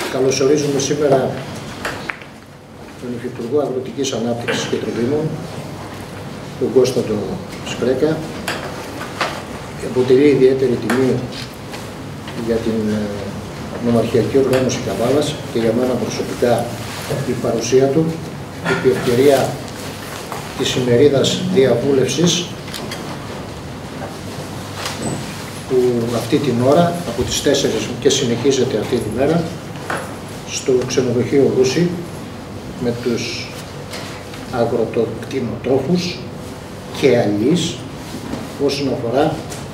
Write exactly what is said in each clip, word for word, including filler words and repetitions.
Καλωσορίζουμε σήμερα τον Υφυπουργό Αγροτικής Ανάπτυξης και Τροφίμων, τον Κώσταντο Σκρέκα. Αποτελεί ιδιαίτερη τιμή για την νομαρχιακή οργάνωση Καβάλας και για μένα προσωπικά η παρουσία του επί ευκαιρία της ημερίδας διαβούλευσης που αυτή την ώρα από τις τέσσερις και συνεχίζεται αυτή τη μέρα στο ξενοδοχείο Ρούση με τους αγροτοκτηνοτρόφους και αλείς όσον αφορά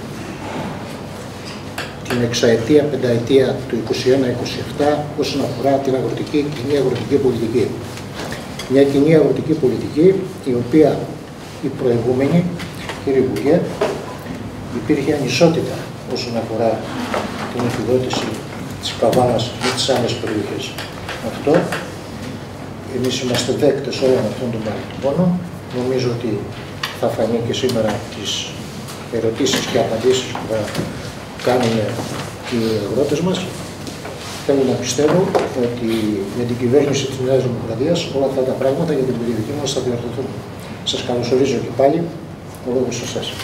την εξαετία, πενταετία του είκοσι ένα είκοσι επτά όσον αφορά την αγροτική, κοινή αγροτική πολιτική. Μια κοινή αγροτική πολιτική η οποία η προηγούμενη, κύριε Υπουργέ, υπήρχε ανισότητα όσον αφορά την επιδότηση της Καβάλας με τις άλλες περιοχές. Αυτό, εμείς είμαστε δέκτες όλων αυτών των παρελθόντων. Νομίζω ότι θα φανεί και σήμερα τις ερωτήσεις και απαντήσεις που θα κάνουν οι αγρότες μας. Θέλω να πιστεύω ότι με την κυβέρνηση της Νέας Δημοκρατίας όλα αυτά τα πράγματα για την περιοχή μας θα διορθωθούν. Σας καλωσορίζω και πάλι. Ο λόγος σε εσάς.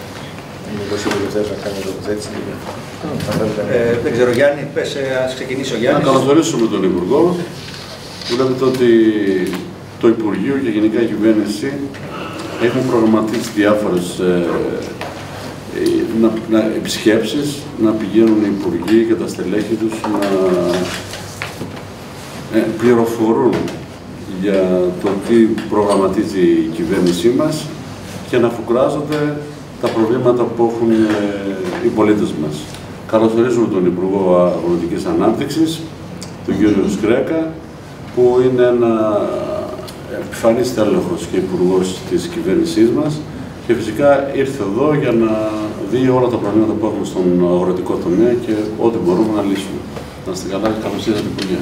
Ε, δεν ξέρω, Γιάννη, πες, ας ξεκινήσει ο Γιάννης. Να καλωσορίσουμε τον Υπουργό. Βλέπετε ότι το Υπουργείο και γενικά η κυβέρνηση έχουν προγραμματίσει διάφορες ε, να, να, επισκέψεις, να πηγαίνουν οι υπουργοί και τα στελέχη τους να ε, πληροφορούν για το τι προγραμματίζει η κυβέρνησή μας και να φουκράζονται τα προβλήματα που έχουν ε, οι πολίτες μας. Καλωσορίζουμε τον Υπουργό Αγροτικής Ανάπτυξης, τον κύριο Σκρέκα, που είναι ένα επιφανής τέλεχος και υπουργός της κυβέρνησής μας και φυσικά ήρθε εδώ για να δει όλα τα προβλήματα που έχουμε στον αγροτικό τομέα και ό,τι μπορούμε να λύσουμε. Να είστε καλά και καλώς ήρθατε, Υπουργέ.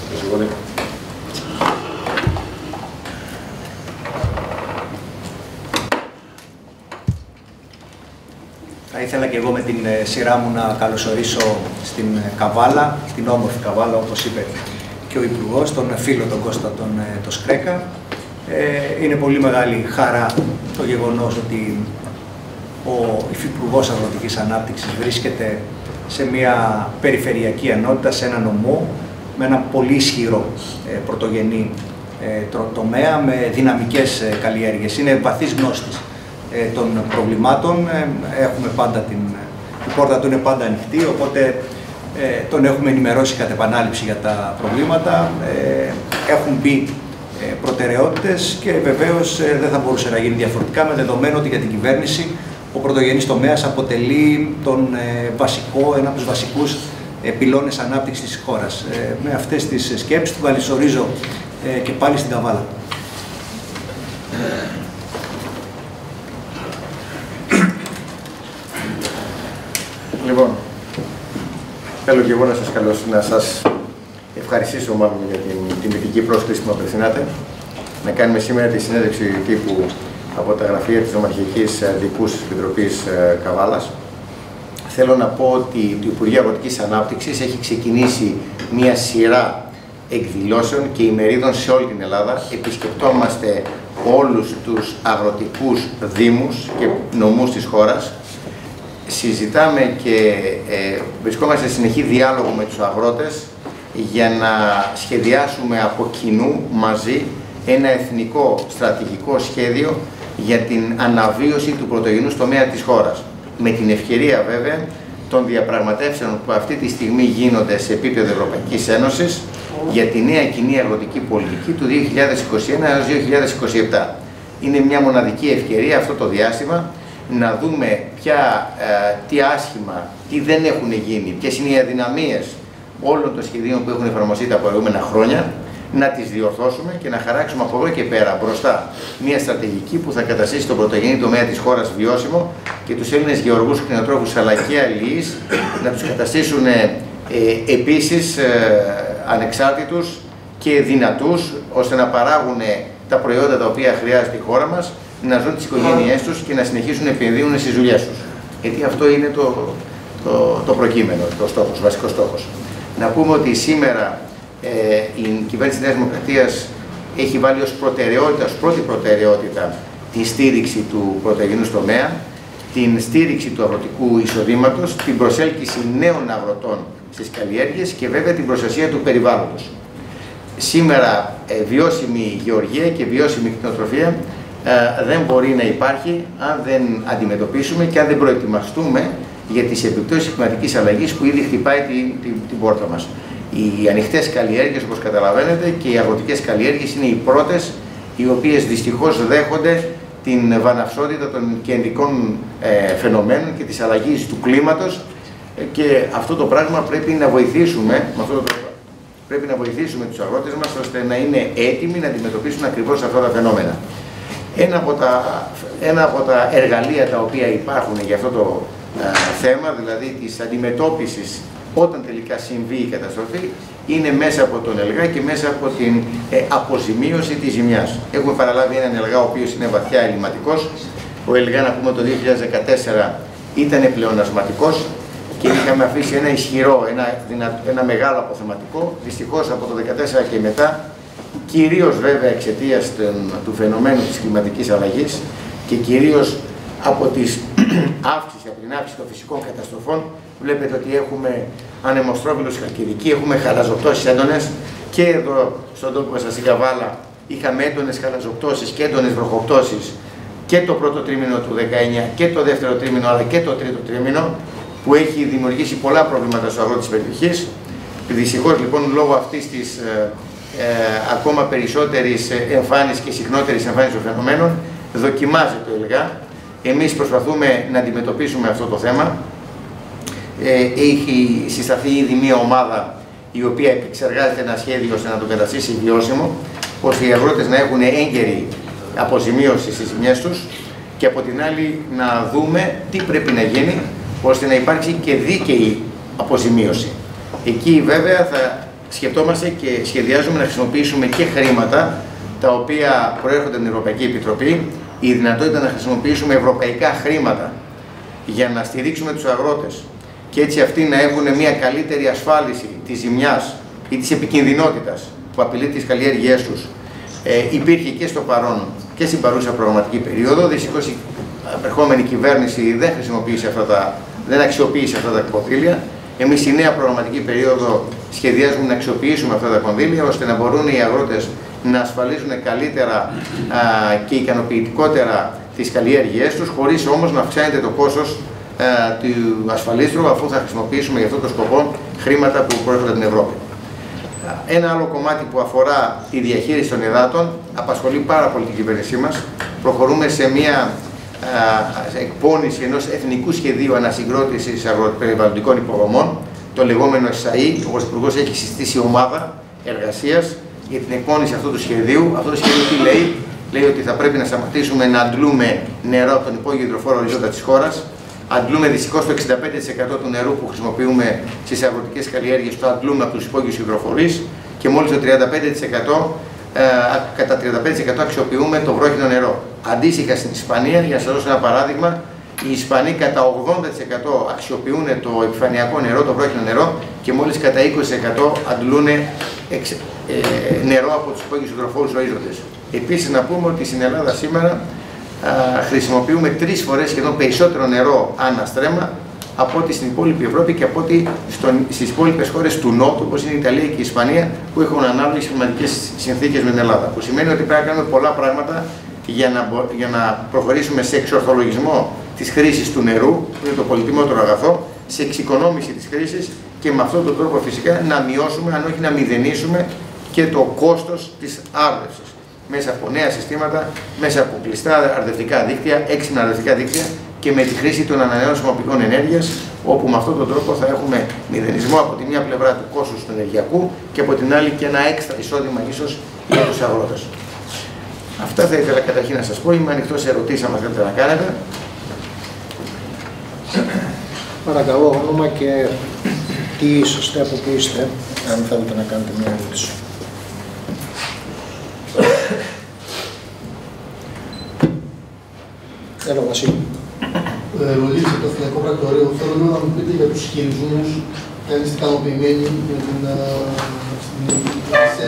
Θα ήθελα και εγώ με την σειρά μου να καλωσορίσω στην Καβάλα, την όμορφη Καβάλα, όπως είπε και ο Υπουργός, τον φίλο τον Κώστα τον, τον Σκρέκα. Ε, είναι πολύ μεγάλη χαρά το γεγονός ότι ο Υφυπουργός Αγροτικής Ανάπτυξης βρίσκεται σε μια περιφερειακή ενότητα, σε ένα νομό, με ένα πολύ ισχυρό ε, πρωτογενή ε, τομέα, με δυναμικές ε, καλλιέργειες. Είναι βαθύς γνώστης ε, των προβλημάτων, ε, έχουμε πάντα την, η πόρτα του είναι πάντα ανοιχτή, οπότε ε, τον έχουμε ενημερώσει κατ' επανάληψη για τα προβλήματα, ε, έχουν μπει ε, προτεραιότητες και βεβαίως ε, δεν θα μπορούσε να γίνει διαφορετικά, με δεδομένο ότι για την κυβέρνηση ο πρωτογενής τομέας αποτελεί τον ε, βασικό, ένα από τους βασικούς ε, πυλώνες ανάπτυξης της χώρας. Ε, με αυτές τις σκέψεις του καλωσορίζω ε, και πάλι στην Καβάλα. Λοιπόν, θέλω και εγώ να σας, καλώς, να σας ευχαριστήσω μάλλον για την τιμητική πρόσκληση που μου απευθυνάτε. Να κάνουμε σήμερα τη συνέντευξη τύπου από τα γραφεία της Νομαρχιακής Δικούς Επιτροπής Καβάλας. Θέλω να πω ότι το Υπουργείο Αγροτικής Ανάπτυξης έχει ξεκινήσει μία σειρά εκδηλώσεων και ημερίδων σε όλη την Ελλάδα. Επισκεπτόμαστε όλους τους αγροτικούς δήμους και νομούς της χώρας. Συζητάμε και ε, βρισκόμαστε σε συνεχή διάλογο με τους αγρότες για να σχεδιάσουμε από κοινού μαζί ένα εθνικό στρατηγικό σχέδιο για την αναβίωση του πρωτογενούς τομέα της χώρας. Με την ευκαιρία βέβαια των διαπραγματεύσεων που αυτή τη στιγμή γίνονται σε επίπεδο Ευρωπαϊκής Ένωσης για τη νέα κοινή αγροτική πολιτική του δύο χιλιάδες είκοσι ένα έως δύο χιλιάδες είκοσι επτά. Είναι μια μοναδική ευκαιρία αυτό το διάστημα να δούμε ποια, ε, τι άσχημα, τι δεν έχουν γίνει, ποιες είναι οι αδυναμίες όλων των σχεδίων που έχουν εφαρμοστεί τα προηγούμενα χρόνια, να τις διορθώσουμε και να χαράξουμε από εδώ και πέρα μπροστά μια στρατηγική που θα καταστήσει τον πρωτογενή τομέα της χώρας βιώσιμο και τους Έλληνες γεωργούς, κτηνοτρόφους αλλά και αλληλείς να τους καταστήσουν ε, ε, επίσης ε, ανεξάρτητους και δυνατούς ώστε να παράγουν τα προϊόντα τα οποία χρειάζεται η χώρα μας, να ζουν τις οικογένειές τους και να συνεχίσουν να επενδύουν στις δουλειές τους. Γιατί αυτό είναι το, το, το προκείμενο, το στόχος, ο βασικός στόχος. Να πούμε ότι σήμερα Ε, η κυβέρνηση της Νέας Δημοκρατίας έχει βάλει ως προτεραιότητα, ως πρώτη προτεραιότητα, τη στήριξη του πρωτογενούς τομέα, την στήριξη του αγροτικού εισοδήματος, την προσέλκυση νέων αγροτών στις καλλιέργειες και βέβαια την προστασία του περιβάλλοντος. Σήμερα ε, βιώσιμη γεωργία και βιώσιμη κτηνοτροφία ε, δεν μπορεί να υπάρχει αν δεν αντιμετωπίσουμε και αν δεν προετοιμαστούμε για τις επιπτώσεις κλιματικής αλλαγής που ήδη χτυπάει την, την, την πόρτα μας. Οι ανοιχτές καλλιέργειες, όπως καταλαβαίνετε, και οι αγροτικές καλλιέργειες είναι οι πρώτες οι οποίες δυστυχώς δέχονται την βαναυσότητα των κεντρικών ε, φαινομένων και της αλλαγής του κλίματος ε, και αυτό το πράγμα πρέπει να βοηθήσουμε, με αυτό το, πρέπει να βοηθήσουμε τους αγρότες μας ώστε να είναι έτοιμοι να αντιμετωπίσουν ακριβώς αυτά τα φαινόμενα. Ένα από τα, ένα από τα εργαλεία τα οποία υπάρχουν για αυτό το ε, θέμα, δηλαδή της αντιμετώπισης όταν τελικά συμβεί η καταστροφή, είναι μέσα από τον ΕΛΓΑ και μέσα από την ε, αποζημίωση της ζημιάς. Έχουμε παραλάβει έναν ΕΛΓΑ ο οποίος είναι βαθιά ελλειμματικός. Ο ΕΛΓΑ, να πούμε, το δύο χιλιάδες δεκατέσσερα ήταν πλεονασματικός και είχαμε αφήσει ένα ισχυρό, ένα, δυνα, ένα μεγάλο αποθεματικό. Δυστυχώς από το δύο χιλιάδες δεκατέσσερα και μετά, κυρίως βέβαια εξαιτίας του φαινομένου της κλιματικής αλλαγής και κυρίως από, τις αύξηση, από την αύξηση των φυσικών καταστροφών, βλέπετε ότι έχουμε ανεμοστρόβιλους χαλκιδική, έχουμε χαλαζοπτώσεις έντονες και εδώ στον τόπο μας στην Καβάλα είχαμε έντονες χαλαζοπτώσεις και έντονες βροχοπτώσεις και το πρώτο τρίμηνο του δεκαεννιά και το δεύτερο τρίμηνο αλλά και το τρίτο τρίμηνο, που έχει δημιουργήσει πολλά προβλήματα στους αγρότες της περιοχής. Δυστυχώς λοιπόν λόγω αυτής της ε, ε, ακόμα περισσότερης εμφάνισης και συχνότερης εμφάνισης των φαινομένων δοκιμάζεται το ΕΛΓΑ. Εμείς προσπαθούμε να αντιμετωπίσουμε αυτό το θέμα. Έχει συσταθεί ήδη μία ομάδα η οποία επεξεργάζεται ένα σχέδιο ώστε να το καταστήσει βιώσιμο, ώστε οι αγρότες να έχουν έγκαιρη αποζημίωση στις ζημιές τους και από την άλλη να δούμε τι πρέπει να γίνει ώστε να υπάρξει και δίκαιη αποζημίωση. Εκεί βέβαια θα σκεφτόμαστε και σχεδιάζουμε να χρησιμοποιήσουμε και χρήματα τα οποία προέρχονται από την Ευρωπαϊκή Επιτροπή, η δυνατότητα να χρησιμοποιήσουμε ευρωπαϊκά χρήματα για να στηρίξουμε τους αγρότες και έτσι αυτοί να έχουν μια καλύτερη ασφάλιση της ζημιάς ή της επικινδυνότητας που απειλεί τις καλλιέργειές τους. Ε, υπήρχε και στο παρόν και στην παρούσα προγραμματική περίοδο. Δυστυχώς η επερχόμενη κυβέρνηση δεν χρησιμοποίησε αυτά τα, δεν αξιοποίησε αυτά τα κονδύλια. Εμείς στη νέα προγραμματική περίοδο σχεδιάζουμε να αξιοποιήσουμε αυτά τα κονδύλια ώστε να μπορούν οι αγρότες να ασφαλίζουν καλύτερα α, και ικανοποιητικότερα τις καλλιέργειές τους, χωρίς όμως να αυξάνεται το κόστος του ασφαλίστρου, αφού θα χρησιμοποιήσουμε για αυτό το σκοπό χρήματα που προέρχονται από την Ευρώπη. Ένα άλλο κομμάτι που αφορά τη διαχείριση των υδάτων απασχολεί πάρα πολύ την κυβέρνησή μας. Προχωρούμε σε μια α, εκπόνηση ενός εθνικού σχεδίου ανασυγκρότησης αγροπεριβαλλοντικών υποδομών, το λεγόμενο ΕΣΑΗ. Ο Πρωθυπουργός έχει συστήσει ομάδα εργασίας για την εκπόνηση αυτού του σχεδίου. Αυτό το σχέδιο τι λέει? Λέει ότι θα πρέπει να σταματήσουμε να αντλούμε νερό από τον υπόγειο υδροφόρο οριζόντα της χώρας. Αντλούμε δυστυχώς το εξήντα πέντε τοις εκατό του νερού που χρησιμοποιούμε στις αγροτικές καλλιέργειες, το αντλούμε από τους υπόγειους υδροφορείς και μόλις το τριάντα πέντε τοις εκατό, ε, κατά τριάντα πέντε τοις εκατό αξιοποιούμε το βρόχινο νερό. Αντίστοιχα στην Ισπανία, για να σας δώσω ένα παράδειγμα, οι Ισπανοί κατά ογδόντα τοις εκατό αξιοποιούν το επιφανειακό νερό, το βρόχινο νερό και μόλις κατά είκοσι τοις εκατό αντλούν εξ, ε, νερό από τους υπόγειους υδροφόρους ορίζοντες. Επίσης να πούμε ότι στην Ελλάδα σήμερα Uh, χρησιμοποιούμε τρεις φορές σχεδόν περισσότερο νερό ανά στρέμμα από ό,τι στην υπόλοιπη Ευρώπη και από ό,τι στις υπόλοιπες χώρες του Νότου, όπως είναι η Ιταλία και η Ισπανία, που έχουν ανάλογες κλιματικές συνθήκες με την Ελλάδα. Που σημαίνει ότι πρέπει να κάνουμε πολλά πράγματα για να, για να προχωρήσουμε σε εξορθολογισμό της χρήσης του νερού, που είναι το πολυτιμότερο αγαθό, σε εξοικονόμηση της χρήσης και με αυτόν τον τρόπο φυσικά να μειώσουμε, αν όχι να μηδενίσουμε, και το κόστος της άρδευσης. Μέσα από νέα συστήματα, μέσα από κλειστά αρδευτικά δίκτυα, έξυπνα αρδευτικά δίκτυα και με τη χρήση των ανανεώσιμων πηγών ενέργειας, όπου με αυτόν τον τρόπο θα έχουμε μηδενισμό από τη μία πλευρά του κόστους του ενεργειακού και από την άλλη και ένα έξτρα εισόδημα ίσως για τους αγρότες. Αυτά θα ήθελα καταρχήν να σας πω. Είμαι ανοιχτός σε ερωτήσεις, αν θέλετε να κάνετε. Παρακαλώ, όνομα και τι είσαστε, από πού είστε, αν θέλετε να κάνετε μια ερώτηση. Έλα, Βασίλη. Ρολίς από το Εθνικό Πρακτορείο. Θέλω λίγο να μου πείτε για τους χειρισμούς, αν είστε ικανοποιημένοι με την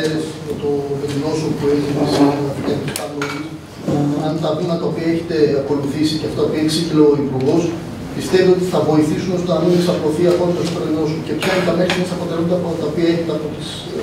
ημέρες με, το, με την νόσο που έχει αφρικανική παγκοσμίω, αν τα βήματα τα οποία έχετε ακολουθήσει και αυτά που έχει ξύκλο ο Υπουργός, πιστεύετε ότι θα βοηθήσουν ώστε να μην εξαπλωθεί ακόμη περισσότερο η νόσο? Και ποια είναι τα μέχρι μέσα αποτελέσματα τα οποία έχετε από τις ε,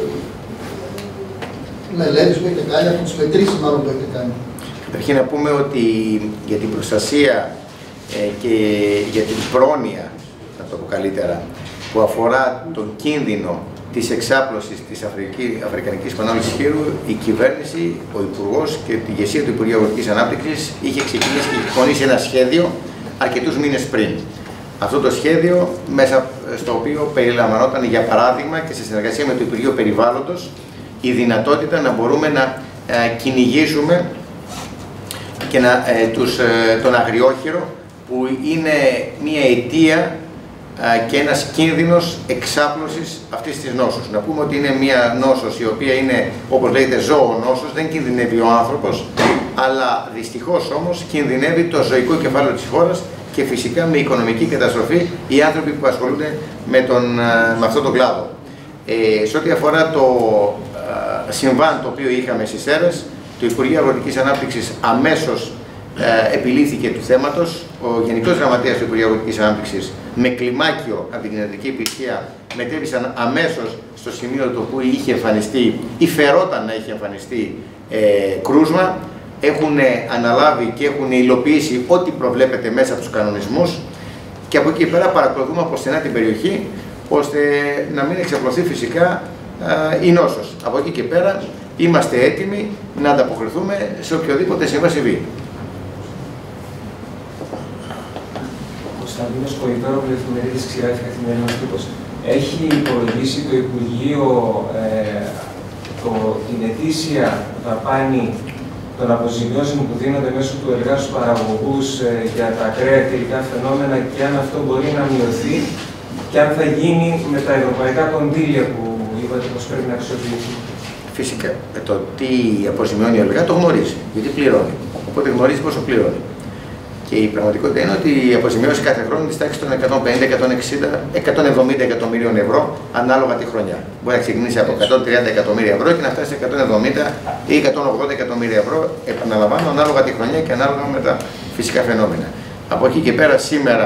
μελέτες που έχετε κάνει, από τις μετρήσεις μάλλον που έχετε κάνει? Καταρχήν να πούμε ότι για την προστασία ε, και για την πρόνοια, να το πω καλύτερα, που αφορά τον κίνδυνο της εξάπλωσης της Αφρική, Αφρικανικής Πανόλης Χείρου, η κυβέρνηση, ο Υπουργός και η ηγεσία του Υπουργείου Αγροτικής Ανάπτυξης είχε ξεκινήσει και εκπονήσει ένα σχέδιο αρκετούς μήνες πριν. Αυτό το σχέδιο, μέσα στο οποίο περιλαμβανόταν, για παράδειγμα, και σε συνεργασία με το Υπουργείο Περιβάλλοντος, η δυνατότητα να μπορούμε να ε, κυνηγήσουμε και να, ε, τους, ε, τον αγριόχειρο, που είναι μια αιτία και ένας κίνδυνος εξάπλωσης αυτής της νόσους. Να πούμε ότι είναι μια νόσος η οποία είναι, όπως λέγεται, ζώο νόσος, δεν κινδυνεύει ο άνθρωπος, αλλά δυστυχώς όμως κινδυνεύει το ζωικό κεφάλαιο της χώρας και φυσικά με οικονομική καταστροφή οι άνθρωποι που ασχολούνται με, τον, με αυτόν τον κλάδο. Ε, σε ό,τι αφορά το ε, συμβάν το οποίο είχαμε στις Σέρρες, το Υπουργείο Αγροτικής Ανάπτυξης αμέσως Ε, επιλύθηκε του θέματος. Ο Γενικός Γραμματέας του Υπουργείου Αγροτικής Ανάπτυξης, με κλιμάκιο από την Κοινωνική Υπηρεσία, μετέβησαν αμέσως στο σημείο το που είχε εμφανιστεί ή φερόταν να είχε εμφανιστεί ε, κρούσμα. Έχουν αναλάβει και έχουν υλοποιήσει ό,τι προβλέπεται μέσα από τους κανονισμούς και από εκεί πέρα παρακολουθούμε από στενά την περιοχή, ώστε να μην εξαπλωθεί φυσικά ε, η νόσος. Από εκεί και πέρα είμαστε έτοιμοι να ανταποκριθούμε σε οποιοδήποτε συμβά συμβεί. Κωνσταντίνος Κοϊδόρου, εφημερίδης Ξηράφη, Καθημερινός Τύπος. Έχει υπολογίσει το Υπουργείο ε, το, την ετήσια δαπάνη των αποζημιώσεων που δίνονται μέσω του ΕΛΓΑ στους παραγωγούς ε, για τα ακραία καιρικά φαινόμενα και αν αυτό μπορεί να μειωθεί και αν θα γίνει με τα ευρωπαϊκά κονδύλια που είπατε πως πρέπει να αξιοποιηθεί? Φυσικά. Το τι αποζημιώνει ο ΕΛΓΑ το γνωρίζει, γιατί πληρώνει. Οπότε γνωρίζει πόσο πληρώνει. Και η πραγματικότητα είναι ότι η αποζημιώση κάθε χρόνο της τάξης των εκατόν πενήντα, εκατόν εξήντα, εκατόν εβδομήντα εκατομμυρίων ευρώ ανάλογα τη χρονιά. Μπορεί να ξεκινήσει από εκατόν τριάντα εκατομμύρια ευρώ και να φτάσει σε εκατόν εβδομήντα ή εκατόν ογδόντα εκατομμύρια ευρώ, επαναλαμβάνω, ανάλογα τη χρονιά και ανάλογα με τα φυσικά φαινόμενα. Από εκεί και πέρα σήμερα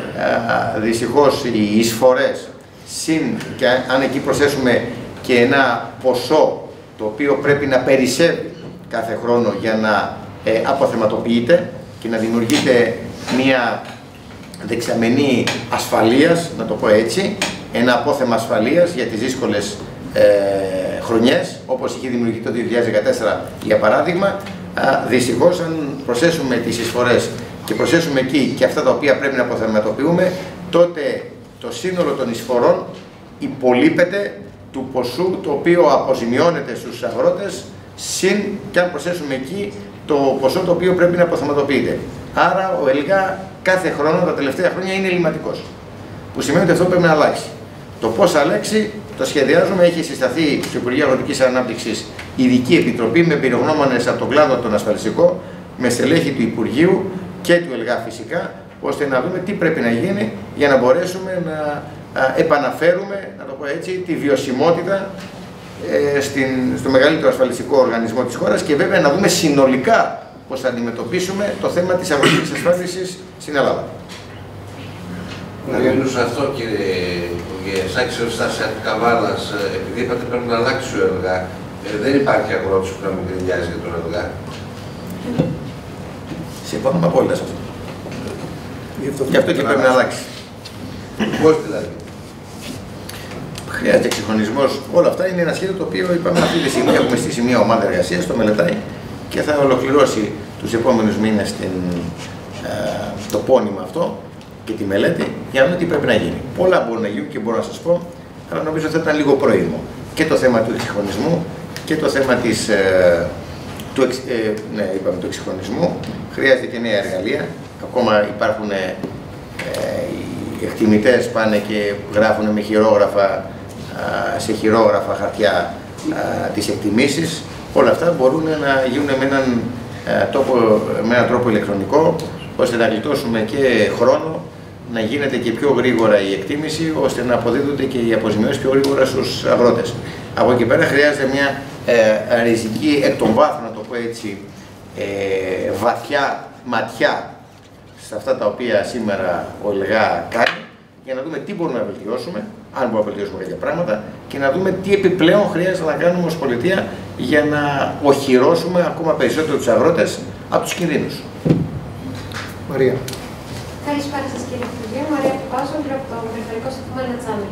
δυστυχώς οι εισφορές, συν και αν εκεί προσθέσουμε και ένα ποσό το οποίο πρέπει να περισσεύει κάθε χρόνο για να ε, αποθεματοποιείται και να δημιουργείται μια δεξαμενή ασφαλείας, να το πω έτσι, ένα απόθεμα ασφαλείας για τις δύσκολες ε, χρονιές, όπως είχε δημιουργηθεί το δύο χιλιάδες δεκατέσσερα για παράδειγμα. Δυστυχώς, αν προσθέσουμε τις εισφορές και προσθέσουμε εκεί και αυτά τα οποία πρέπει να αποθεματοποιούμε, τότε το σύνολο των εισφορών υπολείπεται του ποσού το οποίο αποζημιώνεται στους αγρότες, συν και αν προσθέσουμε εκεί το ποσό το οποίο πρέπει να αποθεματοποιείται. Άρα ο ΕΛΓΑ κάθε χρόνο τα τελευταία χρόνια είναι ελλειμματικός. Που σημαίνει ότι αυτό πρέπει να αλλάξει. Το πώς θα αλλάξει το σχεδιάζουμε. Έχει συσταθεί στο Υπουργείο Αγροτικής Ανάπτυξης ειδική επιτροπή με εμπειρογνώμονες από τον κλάδο τον ασφαλιστικό, με στελέχη του Υπουργείου και του ΕΛΓΑ φυσικά, ώστε να δούμε τι πρέπει να γίνει για να μπορέσουμε να επαναφέρουμε, να το πω έτσι, τη βιωσιμότητα ε, στην, στο μεγαλύτερο ασφαλιστικό οργανισμό της χώρας και βέβαια να δούμε συνολικά πώς θα αντιμετωπίσουμε το θέμα της αγροτικής ασφάλισης στην Ελλάδα. Να μιλήσω αυτό, κύριε Υπουργέ, σαν εξωριστάσια Καβάλας, επειδή είπατε πρέπει να αλλάξει ο ΕΛΓΑ, ε, δεν υπάρχει αγρότης που να μην γκρινιάζει για τον ΕΛΓΑ. Συμφωνούμε απόλυτα σε αυτό. Γι' αυτό και πρέπει να αλλάξει. Πώς δηλαδή? Χρειάζεται εξυγχρονισμός. Όλα αυτά είναι ένα σχέδιο το οποίο είπαμε αυτή τη στιγμή. Έχουμε στήσει μια ομάδα εργασίας, το μελετάει και θα ολοκληρώσει τους επόμενους μήνες την, ε, το πόνημα αυτό και τη μελέτη για να δούμε τι πρέπει να γίνει. Πολλά μπορούν να γίνουν και μπορώ να σας πω, αλλά νομίζω ότι θα ήταν λίγο πρόημο. Και το θέμα του εξυγχρονισμού και το θέμα της, ε, του, εξ, ε, ναι, είπαμε, του εξυγχρονισμού. Χρειάζεται και νέα εργαλεία. Ακόμα υπάρχουν ε, ε, οι εκτιμητές πάνε και γράφουν με χειρόγραφα, ε, σε χειρόγραφα χαρτιά ε, τις εκτιμήσεις. Όλα αυτά μπορούν να γίνουν με έναν, ε, τόπο, με έναν τρόπο ηλεκτρονικό, ώστε να γλιτώσουμε και χρόνο, να γίνεται και πιο γρήγορα η εκτίμηση, ώστε να αποδίδονται και οι αποζημιώσεις πιο γρήγορα στους αγρότες. Από εκεί πέρα χρειάζεται μια ε, ριζική, εκ των βάθρων, να το πω έτσι, ε, βαθιά ματιά σε αυτά τα οποία σήμερα ο ΕΛΓΑ κάνει, για να δούμε τι μπορούμε να βελτιώσουμε, αν μπορούμε να βελτιώσουμε κάποια πράγματα, και να δούμε τι επιπλέον χρειάζεται να κάνουμε ως πολιτεία για να οχυρώσουμε ακόμα περισσότερο τους αγρότες από τους κινδύνους. Μαρία. Καλησπέρα σας κύριε Υπουργέ, Μαρία Πάσογλου από το Περιφερειακό Σταθμό Ελατσάνη.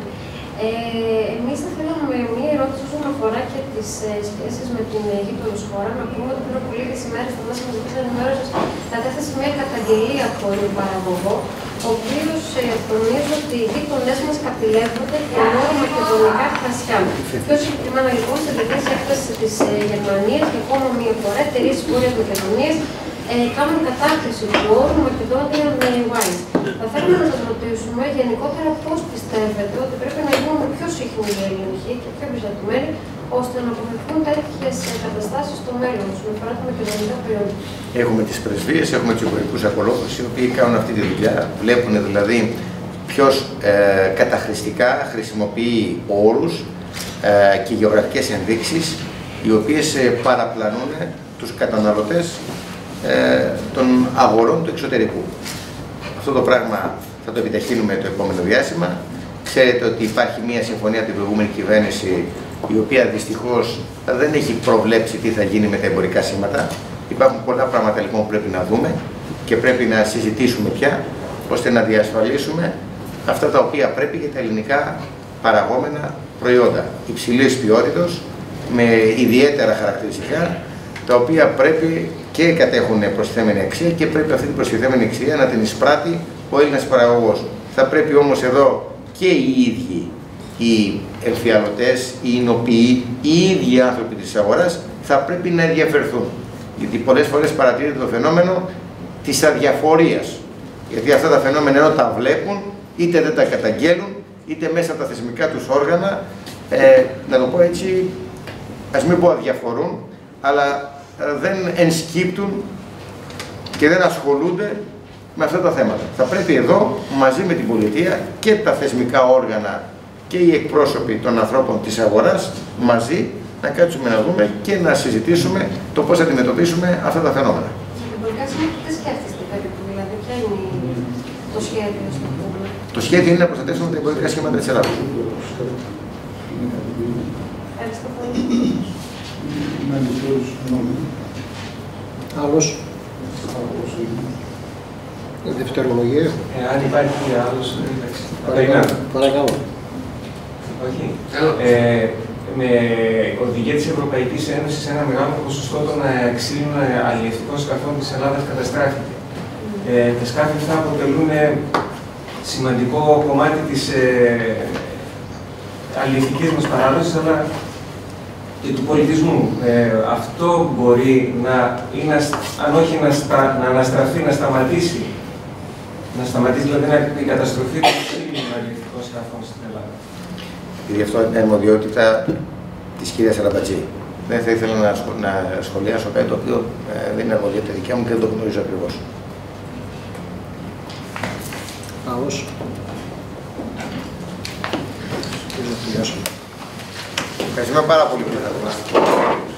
Ε, εμείς θα θέλαμε μία ερώτηση όσον αφορά και τις ε, σχέσεις με την ε, γείτονος χώρα. Να πούμε ότι πριν από λίγες ημέρες το Μέσο Μαζικής Ενημέρωσης κατέθεσε μία καταγγελία από τον παραγωγό, ο οποίος ε, τονίζει ότι οι γείτονές μας καπηλεύονται και μόνο μακεδονικά κρασιά. Πιο συγκεκριμένα λοιπόν σε διεθνής έκθεση της ε, Γερμανίας και ακόμα μία φορά εταιρείες της Βόρειας Μακεδονίας ε, κάνουν κατάχρηση του όρου Macedonian Wines. Θα θέλουμε να σας ρωτήσουμε γενικότερα πώς πιστεύετε ότι πρέπει να γίνουν πιο συχνοί οι έλεγχοι και πιο εμπεριστατωμένοι, ώστε να αποφευχθούν τέτοιες καταστάσεις στο μέλλον, όσον αφορά τα μακεδονικά προϊόντα. Έχουμε τις πρεσβείες, έχουμε τους εμπορικούς ακολούθους, οι οποίοι κάνουν αυτή τη δουλειά. Βλέπουν δηλαδή ποιος ε, καταχρηστικά χρησιμοποιεί όρους ε, και γεωγραφικές ενδείξεις, οι οποίες ε, παραπλανούν τους καταναλωτές ε, των αγορών του εξωτερικού. Αυτό το πράγμα θα το επιταχύνουμε το επόμενο διάστημα. Ξέρετε ότι υπάρχει μια συμφωνία από την προηγούμενη κυβέρνηση, η οποία δυστυχώς δεν έχει προβλέψει τι θα γίνει με τα εμπορικά σήματα. Υπάρχουν πολλά πράγματα λοιπόν που πρέπει να δούμε και πρέπει να συζητήσουμε πια, ώστε να διασφαλίσουμε αυτά τα οποία πρέπει για τα ελληνικά παραγόμενα προϊόντα υψηλής ποιότητας, με ιδιαίτερα χαρακτηριστικά, τα οποία πρέπει και κατέχουν προστιθέμενη αξία και πρέπει αυτή την προστιθέμενη αξία να την εισπράττει ο Έλληνας παραγωγός. Θα πρέπει όμως εδώ και οι ίδιοι οι εμφιαλωτές, οι εινοποιοί, οι ίδιοι άνθρωποι της αγοράς θα πρέπει να ενδιαφερθούν. Γιατί πολλές φορές παρατηρείται το φαινόμενο της αδιαφορίας. Γιατί αυτά τα φαινόμενα ενώ τα βλέπουν, είτε δεν τα καταγγέλουν, είτε μέσα από τα θεσμικά τους όργανα, ε, να το πω έτσι, ας μην πω αδιαφορούν, αλλά δεν ενσκύπτουν και δεν ασχολούνται με αυτά τα θέματα. Θα πρέπει εδώ, μαζί με την πολιτεία και τα θεσμικά όργανα και οι εκπρόσωποι των ανθρώπων της αγοράς, μαζί να κάτσουμε να δούμε και να συζητήσουμε το πώς θα αντιμετωπίσουμε αυτά τα φαινόμενα. Τι σκέφτεστε περίπου, δηλαδή, ποια είναι το σχέδιο, στο πούμε? Το σχέδιο είναι να προστατεύσουμε τα εμπορικά σχήματα της Ελλάδας. Ευχαριστώ πολύ. Άλλος. Δευτερολογία. Ε, αν υπάρχει άλλος, εντάξει. Παρακαλώ. Παρακαλώ. Όχι. Ε, με οδηγία της Ευρωπαϊκής Ένωσης ένα μεγάλο ποσοστό των ξύλων αλλιευτικών σκαφών της Ελλάδας καταστράφηκε. Ε, τα σκάφη αυτά αποτελούν σημαντικό κομμάτι της ε, αλλιευτικής μας παράδοσης, αλλά και του πολιτισμού. Ε, αυτό μπορεί να, ή να, αν όχι να, στα, να αναστραφεί, να σταματήσει, να σταματήσει δηλαδή η καταστροφή των ξύλων αλλιευτικών σκαφών στην Ελλάδα. Επειδή αυτό είναι αρμοδιότητα της κυρίας Αραμπατζή. Δεν θα ήθελα να, σχολ, να σχολιάσω κάτι το οποίο ε, δεν είναι αρμοδιότητα δικιά μου και δεν το γνωρίζω ακριβώς. Άλλος. Ευχαριστούμε πάρα πολύ που ήρθατε.